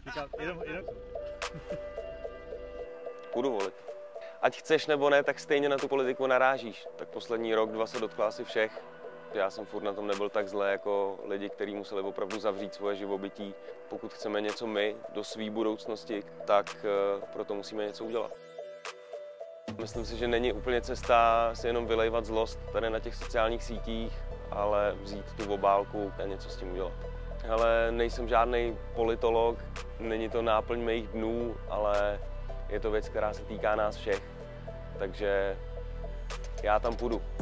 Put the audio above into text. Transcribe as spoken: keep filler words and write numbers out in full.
Říkám, jenom, jenom. Půjdu volit. Ať chceš nebo ne, tak stejně na tu politiku narážíš. Tak poslední rok, dva se dotkla asi všech. Já jsem furt na tom nebyl tak zle jako lidi, kteří museli opravdu zavřít svoje živobytí. Pokud chceme něco my do své budoucnosti, tak proto musíme něco udělat. Myslím si, že není úplně cesta si jenom vylejvat zlost tady na těch sociálních sítích, ale vzít tu obálku a něco s tím udělat. Ale nejsem žádný politolog, není to náplň mých dnů, ale je to věc, která se týká nás všech. Takže já tam půjdu.